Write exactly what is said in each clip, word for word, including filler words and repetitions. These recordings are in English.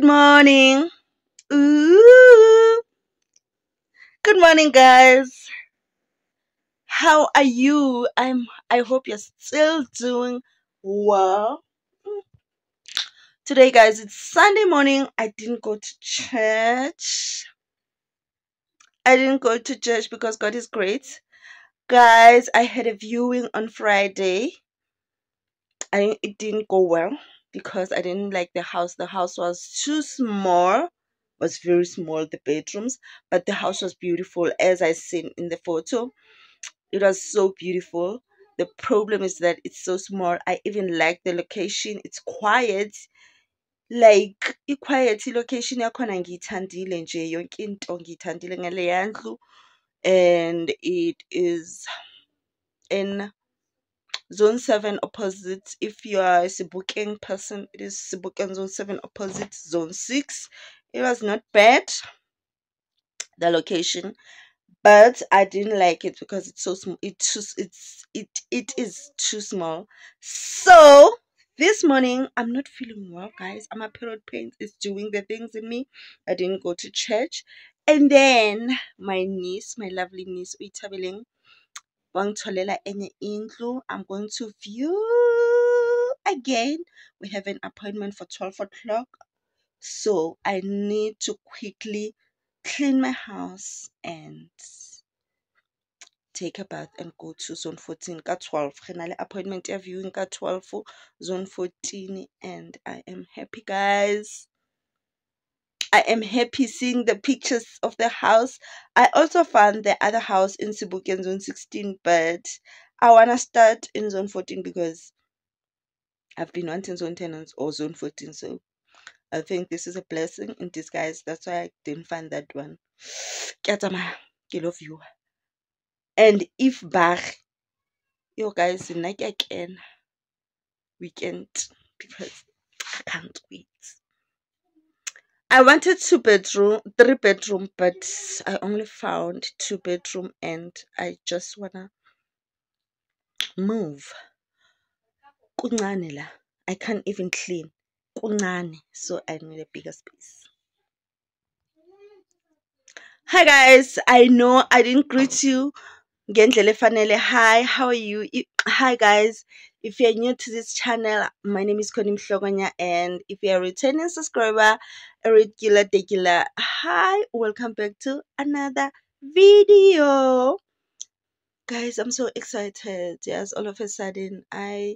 Good morning. Ooh. Good morning, guys. How are you? I'm I hope you're still doing well. Today, guys, it's Sunday morning. I didn't go to church. I didn't go to church because God is great. Guys, I had a viewing on Friday. I it didn't go well because I didn't like the house. The house was too small, was very small, the bedrooms, but the house was beautiful as I seen in the photo. It was so beautiful. The problem is that it's so small. I even like the location. It's quiet. Like i-quiet location yakhona ngiyithandile nje yonke into ngiyithandile ngale yandlu, and it is in Zone seven opposite. If you are a Sebokeng person, it is Sebokeng Zone seven opposite Zone six. It was not bad, the location, but I didn't like it because it's so small. It too, it's it it is too small. So this morning I'm not feeling well, guys. My period pain is doing the things in me. I didn't go to church, and then my niece, my lovely niece, Uitabeleng, wangitholela enye indlu. I'm going to view again. We have an appointment for twelve o'clock, so I need to quickly clean my house and take a bath and go to zone fourteen ka twelve. Re na le appointment ya viewing ka twelve, zone fourteen, and I am happy, guys. I am happy seeing the pictures of the house. I also found the other house in Sebokeng zone sixteen, but I want to start in zone fourteen because I've been wanting zone ten or zone fourteen. So I think this is a blessing in disguise. That's why I didn't find that one. Ke a tsamaya, ke love you. And if back, yo guys, nna ke a kena weekend because I can't wait. I wanted two bedroom, three bedroom, but I only found two bedroom, and I just wanna move. Kuncane la. I can't even clean. Kuncane, so I need a bigger space. Hi guys, I know I didn't greet you. Ngendlela efanele. Hi, how are you? I- Hi guys. If you're new to this channel, my name is Connie Mhloganya, and if you're a returning subscriber, a regular, regular, hi, welcome back to another video. Guys, I'm so excited. Yes, all of a sudden, I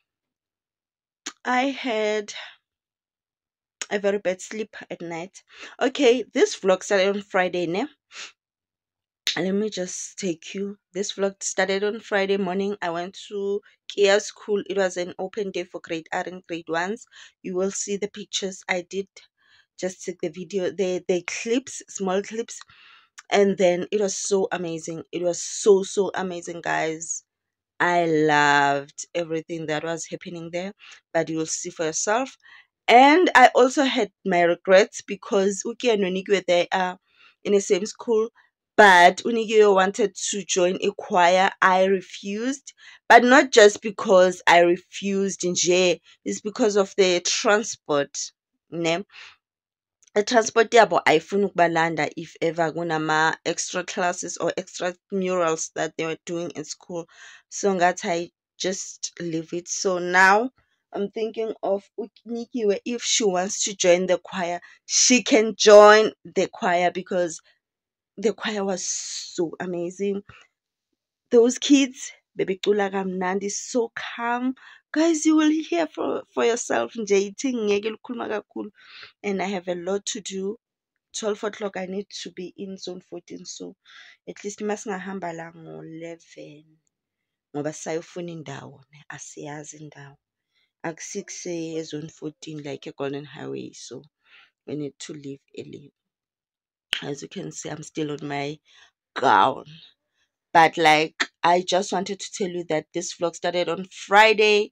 I had a very bad sleep at night. Okay, this vlog started on Friday, ne? Let me just take you. This vlog started on Friday morning. I went to Kia school. It was an open day for grade R and grade ones. You will see the pictures. I did just take the video, the the clips, small clips, and then it was so amazing. It was so so amazing, guys. I loved everything that was happening there, but you will see for yourself. And I also had my regrets because Uki and Onigwe, they are in the same school, but Unigwe wanted to join a choir. I refused, but not just because I refused, nje, it's because of the transport. Ne? The transport yabo ayifuni ukubalanda if ever kunama extra classes or extra murals that they were doing in school. So ngathi I just leave it. So now I'm thinking of Nikiwe, if she wants to join the choir, she can join the choir because the choir was so amazing. Those kids, bebecula kamnandi, so calm. Guys, you will hear for, for yourself. Nje ithi ngeke likhuluma kakhulu. And I have a lot to do. twelve o'clock I need to be in zone fourteen, so at least masingahamba la ngo eleven ngoba sayofuna indawo, asiyazi indawo. Akusike zone fourteen like a golden highway, so we need to leave early. As you can see, I'm still on my gown, but like I just wanted to tell you that this vlog started on Friday,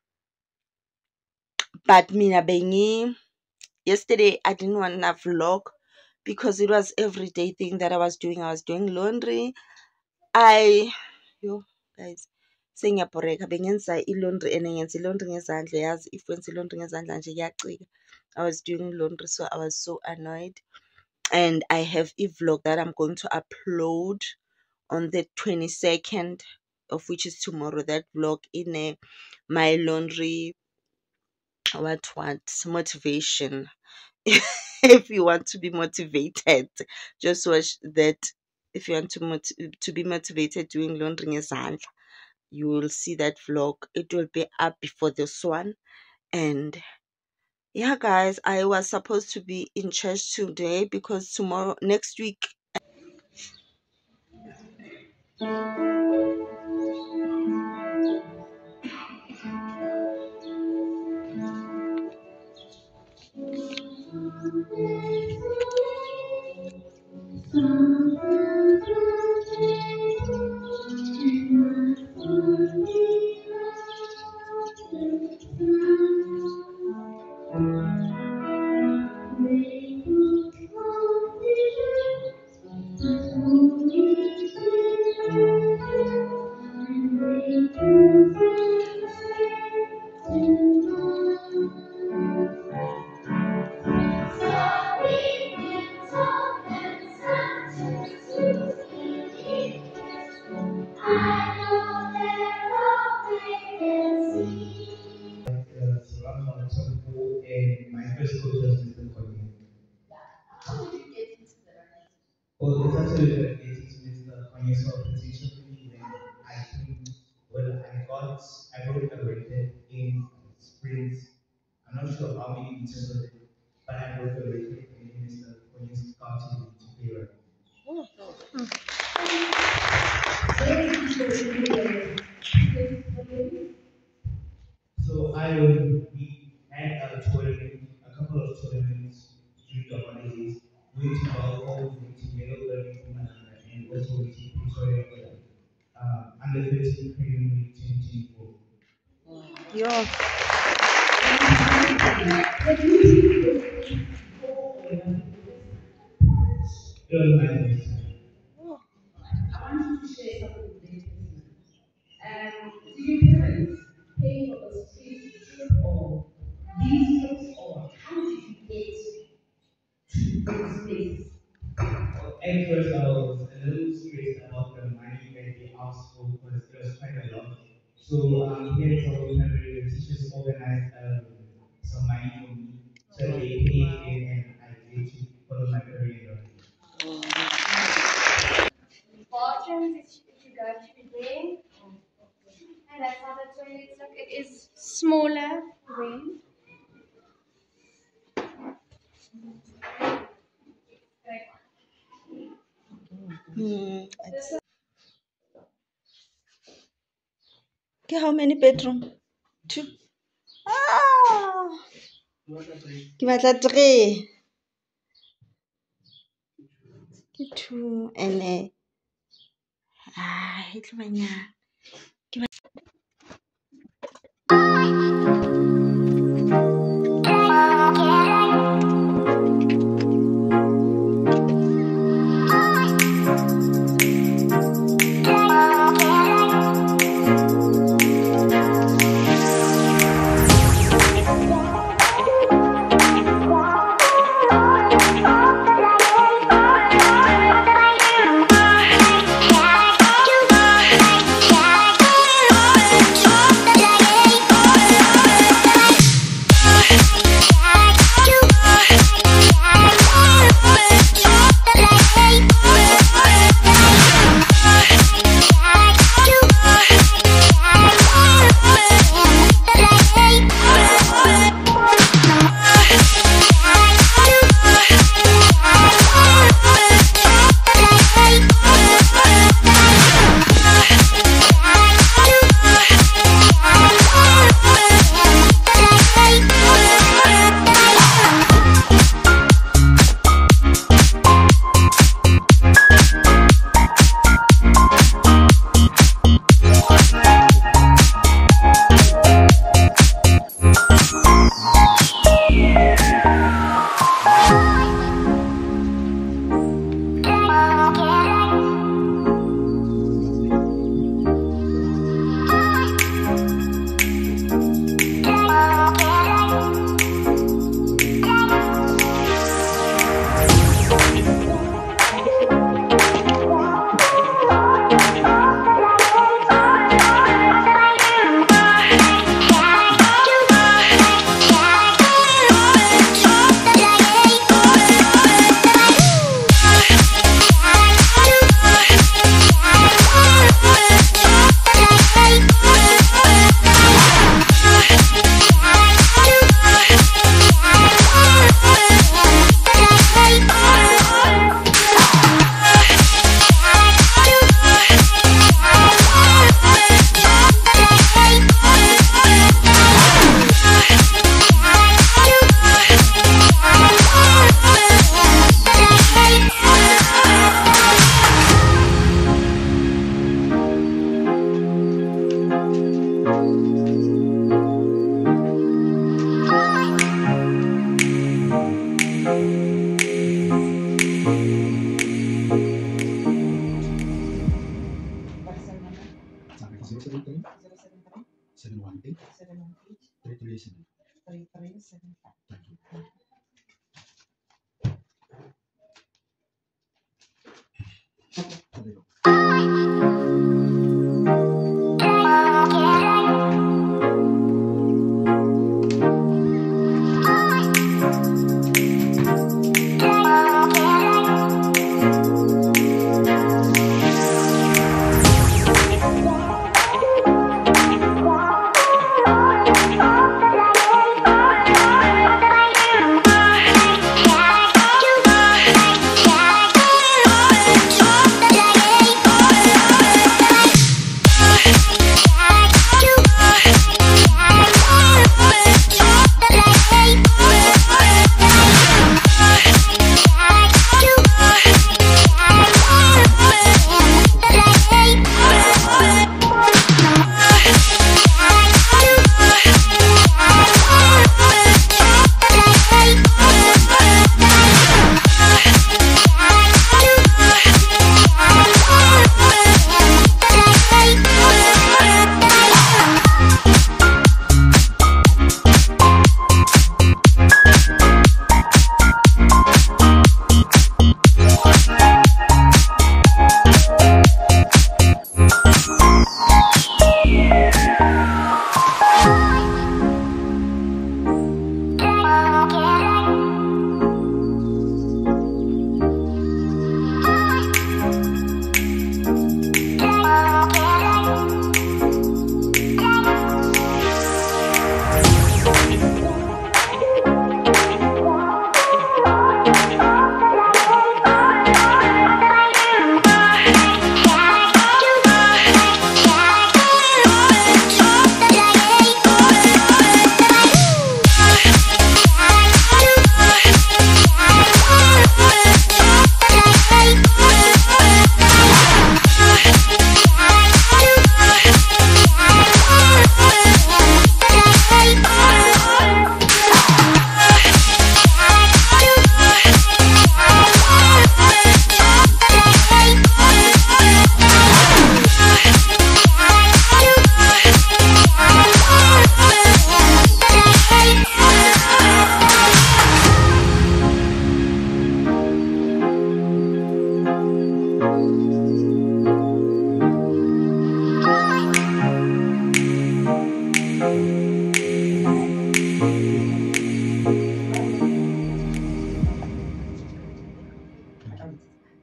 but mina bengi yesterday I didn't want to vlog because it was everyday thing that I was doing. I was doing laundry. I yo guys sengiyaboreka bengenza ilaundry and ngenza ilaundry ngezandla. Yazi if wenza ilaundry ngezandla nje kuyacika. I was doing laundry, so I was so annoyed. And I have a vlog that I'm going to upload on the twenty-second, of which is tomorrow. That vlog in a my laundry what what motivation. If you want to be motivated, just watch that. If you want to mot- to be motivated doing laundry ngezandla, you will see that vlog. It will be up before this one. And yeah, guys, I was supposed to be in church today because tomorrow, next week. Well, it's actually the eighties Mister Financial Position when I think, well, I got, I got graduated in sprints. I'm not sure how many meters of it, but I got graduated in Mister Financial Scouting to period. So I would, we had a tournament, a couple of tournaments during the holidays. We went to Belfort, we went to Middlebury, and also we went to Pretoria for the uh, under thirteen Premier League twenty twenty-four. Yo. It was my first time. I want you to share something very personal. Um, do your parents pay for a street trip or these trips, or how did you get to those places? At first, I was a little stressed about the money that they asked for because it was quite a lot. So um, here at Southern Country, the teachers organized um, some money for me. So they paid it and I get to follow my career. Bathrooms, if if you go through there, and that's how the toilets look. It is smaller than. Hmm. Okay, how many bedroom? Two. Ah, ke batla three. Ke two and uh, ah, e tlo banyana.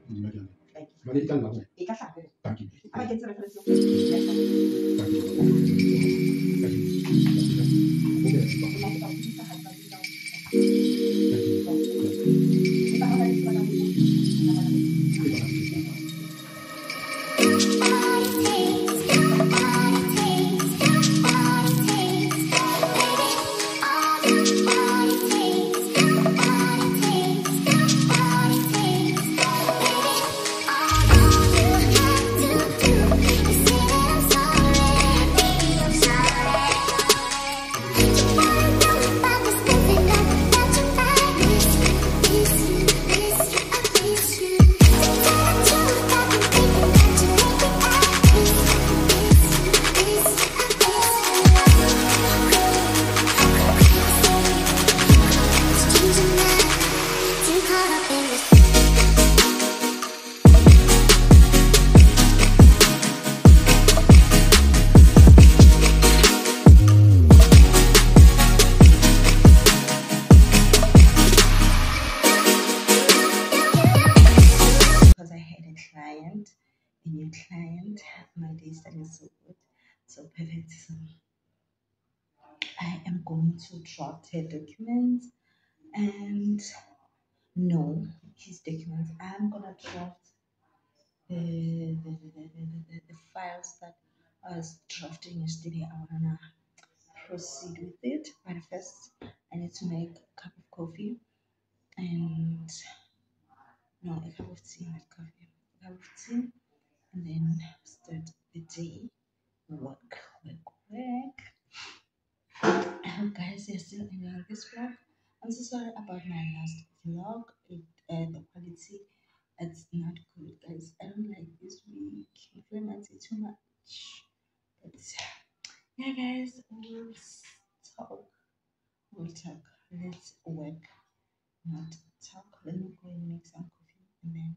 Like, e ka hlaha fela. Ha ba kentse reference eo, nna ke tla- nna ke tla o tsebisa ha ke tla o tsebisa. Empa ha hona le sebaka moo, nna ba tla- because I had a client, a new client. My day started so good, so perfect. So I am going to draft her documents and no, his documents. I'm gonna draft the the, the, the, the, the, the files that I was drafting yesterday. I wanna proceed with it, but first I need to make a cup of coffee and no, a cup of tea, not coffee, a cup of tea, and then start the day. Work, work, work. I hope guys you're still enjoying this vlog. I'm so sorry about my last vlog. It, uh, the quality it's not good, guys. I don't like this week. Implement it too much. But yeah, guys, we'll talk. We'll talk. Let's work, not talk. Let me go and make some coffee and then.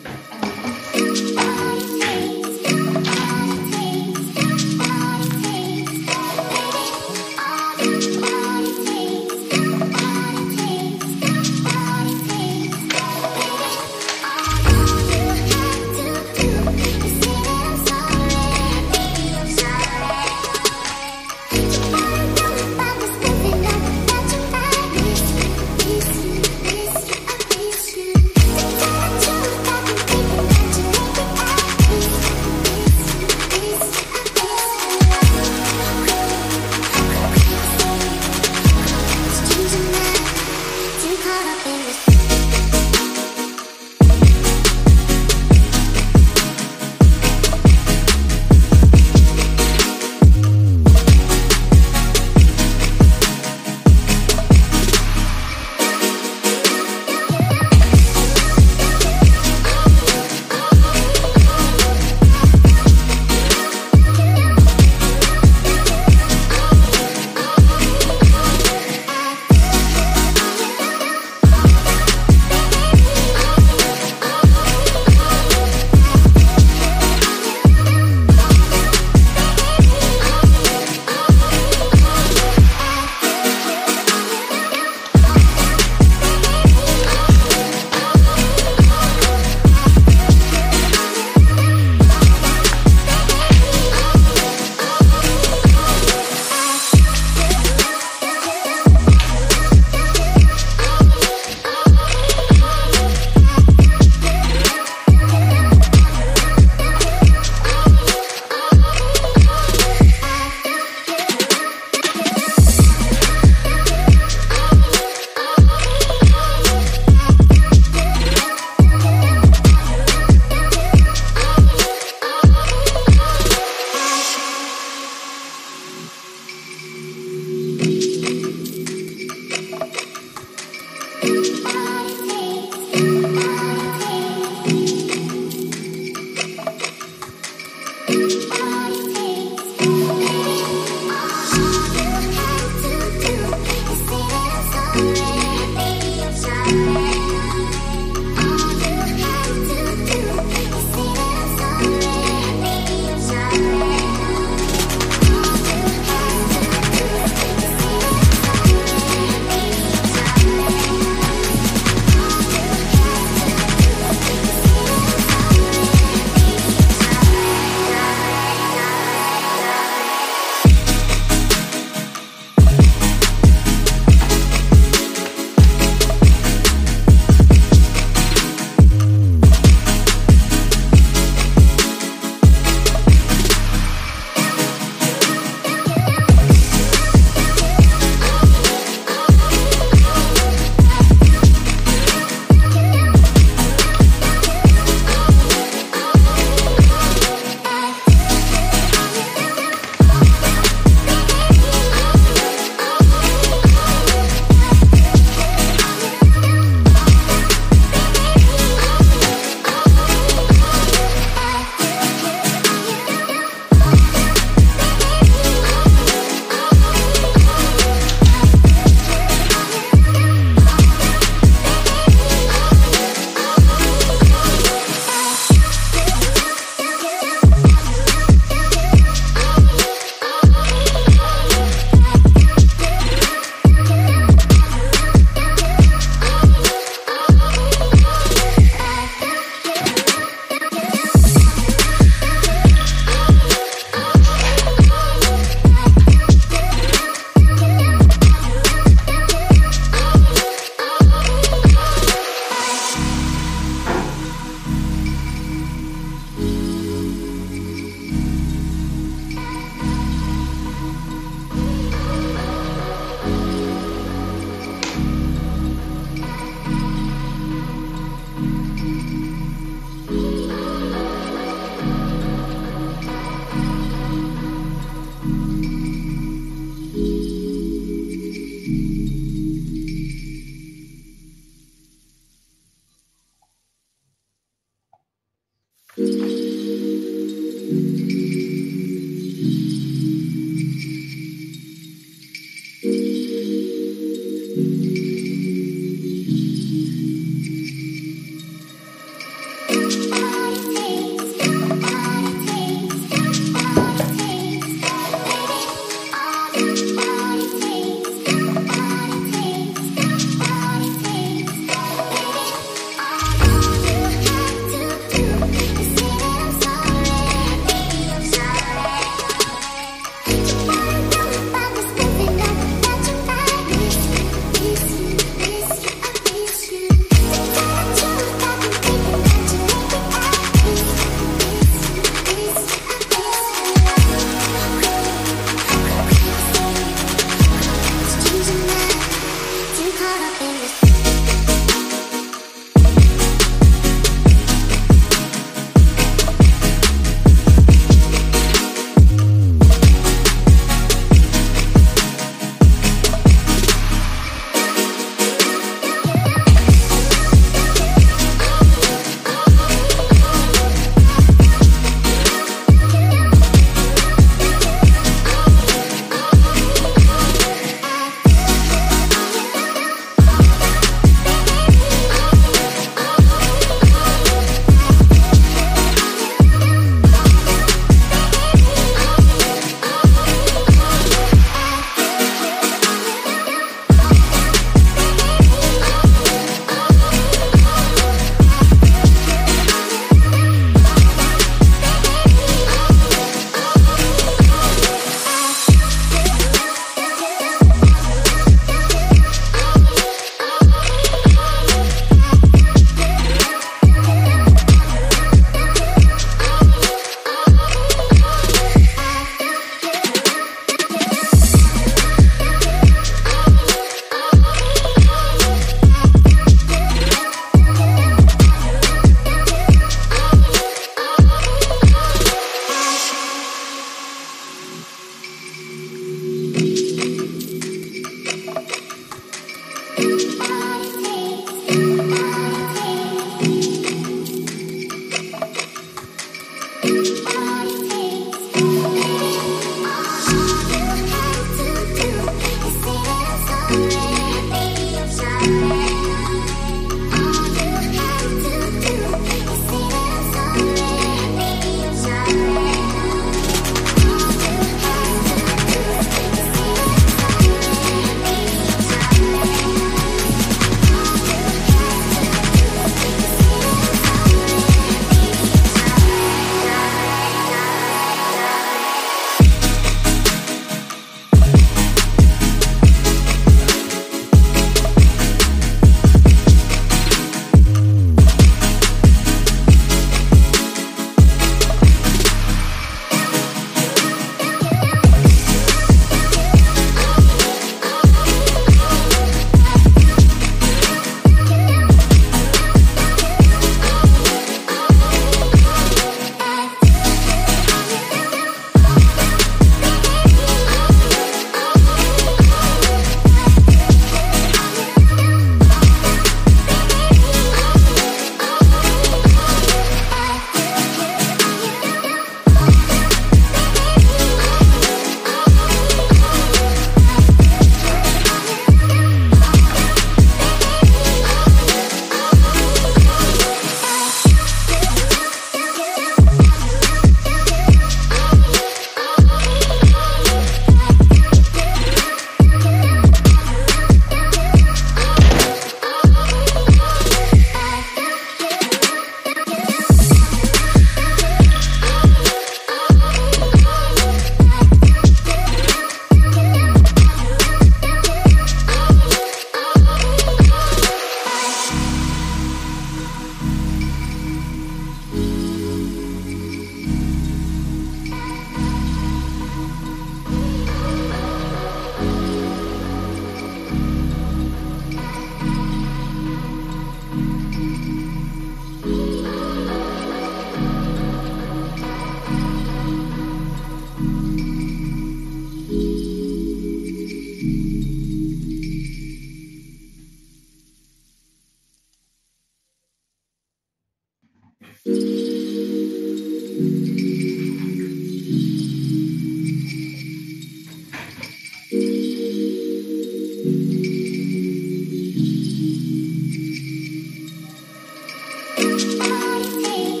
Bye.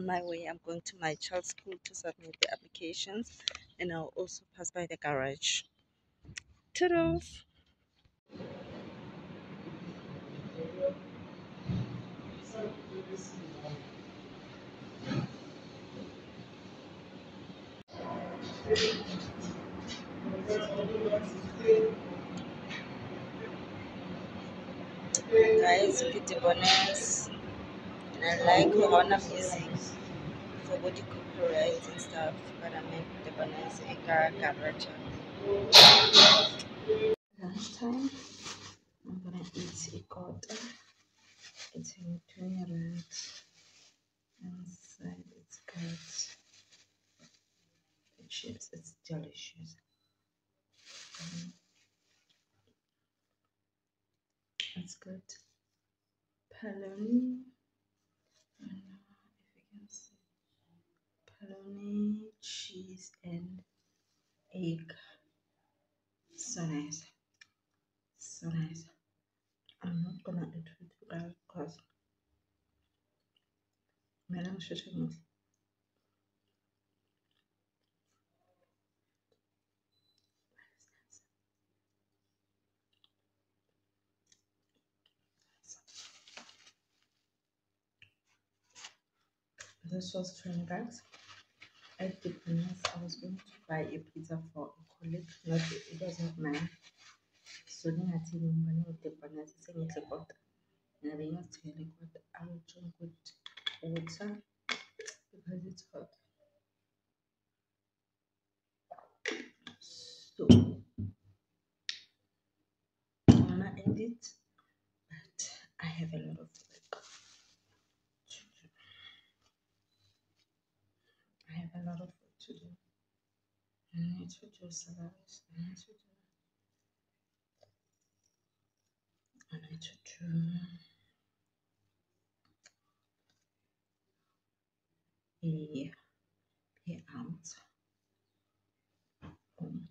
on my way. I'm going to my child's school to submit the applications, and I'll also pass by the garage. Toodles! Guys, get the bonus. And I like Corona music for body copyrights and stuff, but I make the bonus a garage. Last time, I'm gonna eat a quarter. It's in twenty rand. Inside, it's got the chips. It's delicious. Um, it's got paloni. I don't know if you can see paloni, cheese, and egg. So nice. So nice. I'm not gonna eat with you guys because my lunch is finished. This was twenty bucks. I did honest, I was going to buy a pizza for a colleague, not it wasn't mine. So then I told him when I the bonus, saying it's about and I didn't tell you what I will drink with water because it's hot. So I wanna end it, but I have a lot of work to do. I have a lot of work to do. I need to do salads. I need to do. I need to do a payout. Um,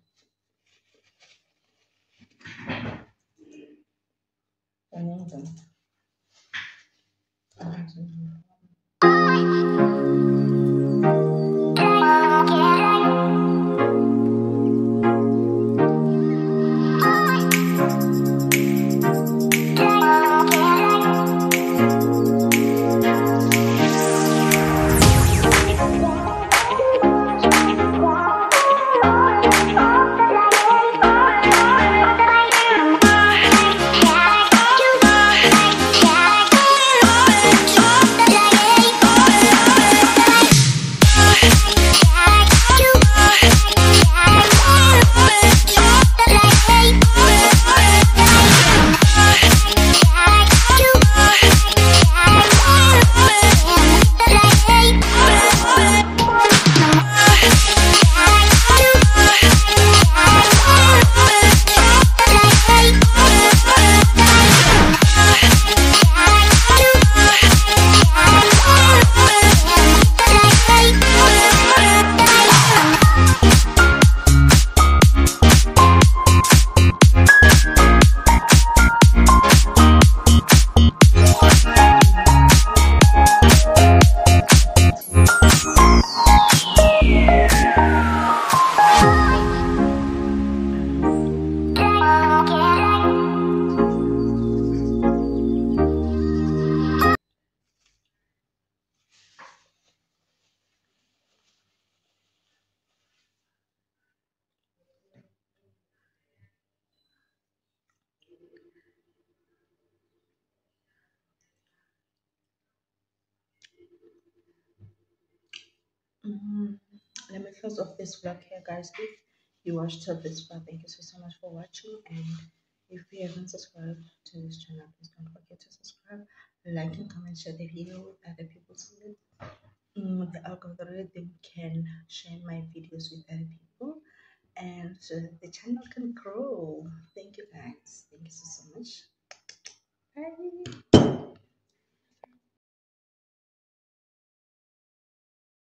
and then I need to Mm, let me close off this vlog here, guys. If you watched till this far, thank you so, so much for watching. And if you haven't subscribed to this channel, please don't forget to subscribe, like, and comment, share the video with other people so that mm, the algorithm can share my videos with other people and so that the channel can grow. Thank you, guys. Thank you so, so much. Bye.